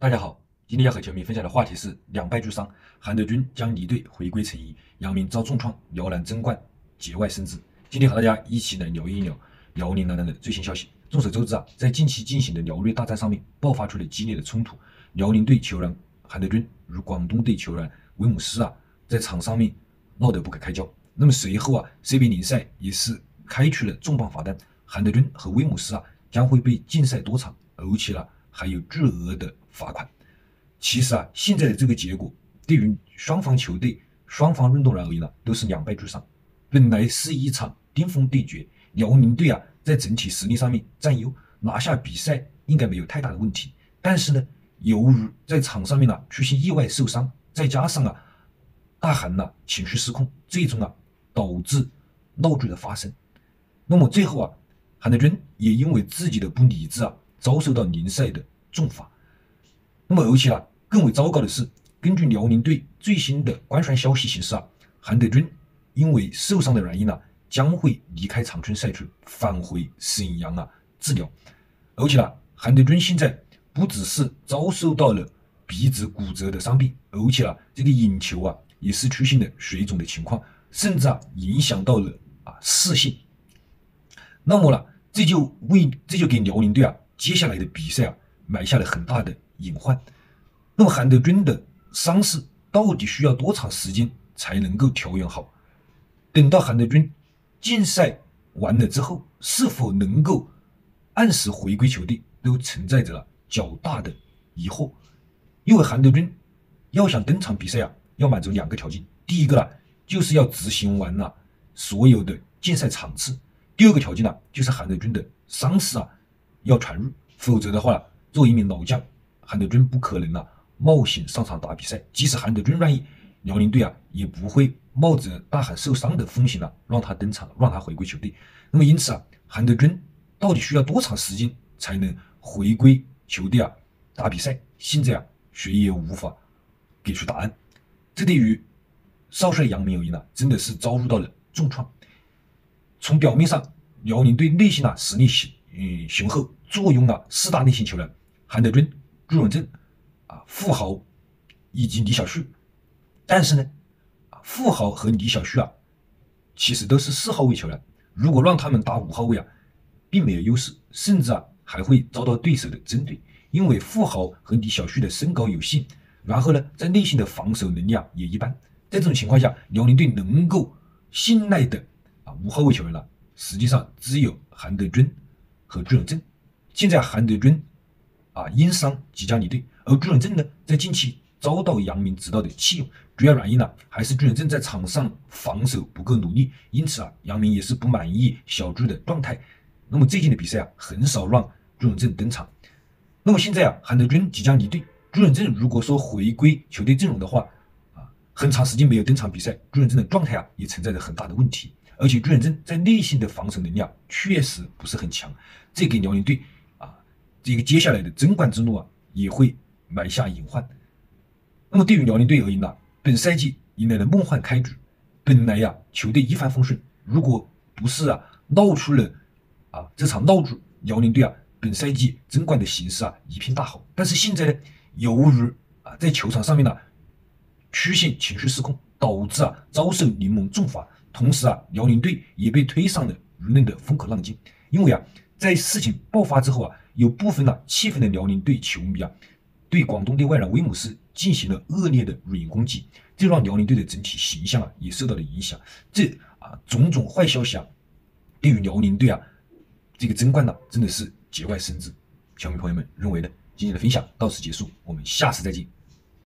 大家好，今天要和球迷分享的话题是两败俱伤，韩德君将离队回归成仪，杨明遭重创，辽篮争冠节外生枝。今天和大家一起来聊一聊辽宁男篮的最新消息。众所周知在近期进行的辽粤大战上面爆发出了激烈的冲突，辽宁队球员韩德君与广东队球员威姆斯在场上面闹得不可开交。那么随后CBA联赛也是开出了重磅罚单，韩德君和威姆斯将会被禁赛多场，而且还有巨额的罚款。其实现在的这个结果对于双方球队、双方运动员而言都是两败俱伤。本来是一场巅峰对决，辽宁队在整体实力上面占优，拿下比赛应该没有太大的问题。但是呢，由于在场上面出现意外受伤，再加上大韩情绪失控，最终导致闹剧的发生。那么最后韩德君也因为自己的不理智遭受到联赛的重罚。那么而且更为糟糕的是，根据辽宁队最新的官宣消息显示韩德君因为受伤的原因将会离开长春赛区，返回沈阳治疗。而且韩德君现在不只是遭受到了鼻子骨折的伤病，而且这个眼球也是出现了水肿的情况，甚至影响到了视线。那么这就给辽宁队接下来的比赛埋下了很大的隐患。那么韩德君的伤势到底需要多长时间才能够调养好？等到韩德君禁赛完了之后，是否能够按时回归球队，都存在着较大的疑惑。因为韩德君要想登场比赛要满足两个条件，第一个就是要执行完所有的禁赛场次，第二个条件就是韩德君的伤势要痊愈，否则的话作为一名老将，韩德君不可能冒险上场打比赛。即使韩德君愿意，辽宁队也不会冒着大韩受伤的风险让他登场，让他回归球队。那么因此韩德君到底需要多长时间才能回归球队打比赛？现在谁也无法给出答案。这对于少帅杨明而言真的是遭遇到了重创。从表面上，辽宁队内线实力雄厚，坐拥四大内线球员韩德君、朱永正、傅豪以及李晓旭。但是呢，傅豪和李晓旭其实都是4号位球员，如果让他们打5号位并没有优势，甚至还会遭到对手的针对。因为傅豪和李晓旭的身高有限，然后呢，在内线的防守能力也一般。在这种情况下，辽宁队能够信赖的5号位球员实际上只有韩德君和朱永正。现在韩德君因伤即将离队，而朱永正呢，在近期遭到杨明指导的弃用，主要原因还是朱永正在场上防守不够努力，因此杨明也是不满意小朱的状态。那么最近的比赛很少让朱永正登场。那么现在韩德君即将离队，朱永正如果说回归球队阵容的话很长时间没有登场比赛，朱永正的状态也存在着很大的问题。而且朱永正在内线的防守能力确实不是很强，这给辽宁队这个接下来的争冠之路也会埋下隐患。那么对于辽宁队而言本赛季迎来了梦幻开局，本来球队一帆风顺，如果不是闹出了这场闹剧，辽宁队本赛季争冠的形势一片大好。但是现在呢，由于在球场上面出现情绪失控，导致遭受联盟重罚，同时辽宁队也被推上了舆论的风口浪尖。因为在事情爆发之后有部分气愤的辽宁队球迷对广东队外援威姆斯进行了恶劣的语言攻击，这让辽宁队的整体形象也受到了影响。这种种坏消息对于辽宁队这个争冠真的是节外生枝。球迷朋友们认为呢？今天的分享到此结束，我们下次再见。